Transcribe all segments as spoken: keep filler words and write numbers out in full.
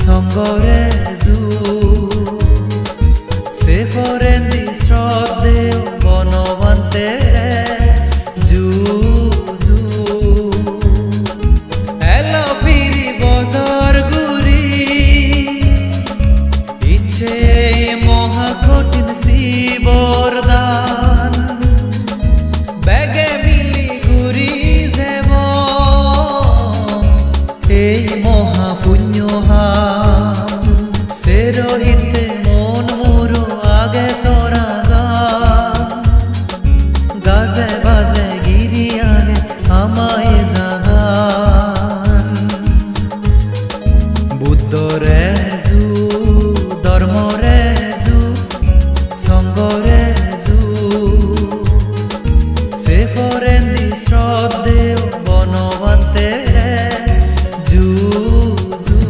songore zu se forendi শ্রদ্ধেয় বনবন্তে জু জু এলো ফিরি বজর গুরি ইচ্ছে মহা কঠিন শিবর দান বেগে মিলি গুরি যেব এই মহা পুণ্য হাম সে রহিতে মন মোর আগে সরা গান গাজে বাজে গিরি আগে আমায় জাগান বুদ্ধ রে জু ধর্ম রে জু সঙ্গ রে জু সে ফরেন্দি শ্রদ্ধেয় বনবন্তে জু জু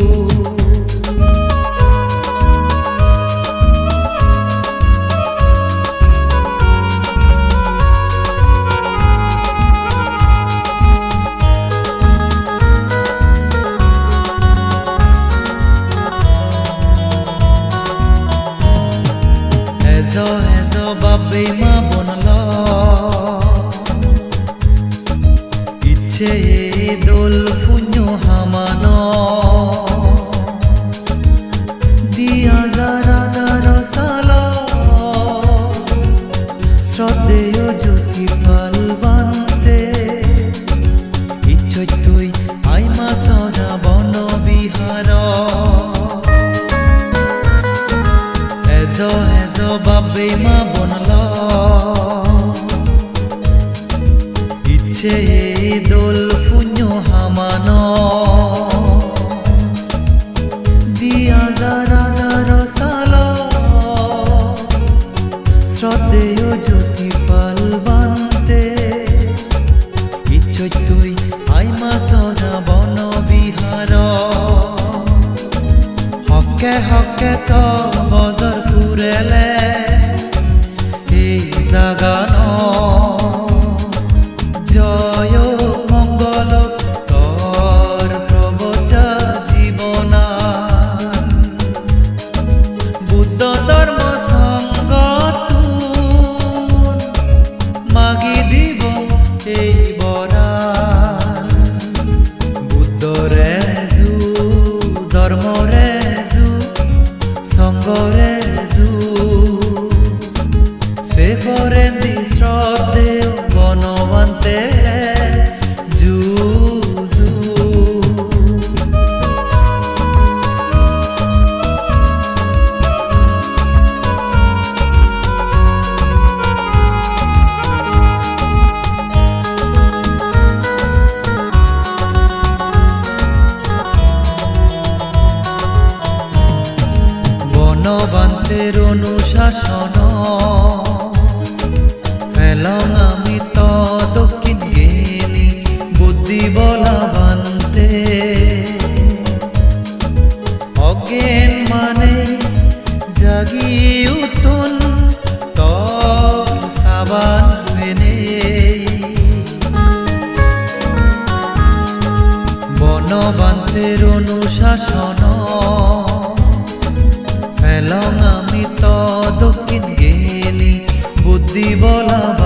এজো এজো বাবে মা বনল ইচ্ছে দোল পুণ্য হামান দিয়া যারা দার সাল শ্রদ্ধেয় জ্যোতি পাল বান্তে ইচ্ছই তুই আইমা সরা বন বিহার এজো এজো বাবে মা বনল ইচ্ছে দোল পুণ্য হামান দিয়া যারা দার সাল শ্রদ্ধেয় জ্যোতি পাল বান্তে ইচ্ছই তুই আইমা সরা বন বিহার হকে হকে সব বজর ফুরেলে এই জাগান জয় মঙ্গল তোর প্রবচা জীবনান বুদ্ধ ধর্ম সঙ্গতুন মাগি দিব এই বরান বুদ্ধ রে জু ধর্ম রে জু সঙ্গ রে জু সে ফরেন্দি শ্রদ্ধেয় বনবন্তে জু জু বনবন্তের অনুশাসন ফেলং আমি তো দক্ষিণ গেলি বুদ্ধি বলা বান্তে অজ্ঞান মানে জাগি উঠুন তো সাবান ফেনে বনবন্তের অনুশাসন ফেলং আমি তো দক্ষিণ গেলি বুদ্ধি বলা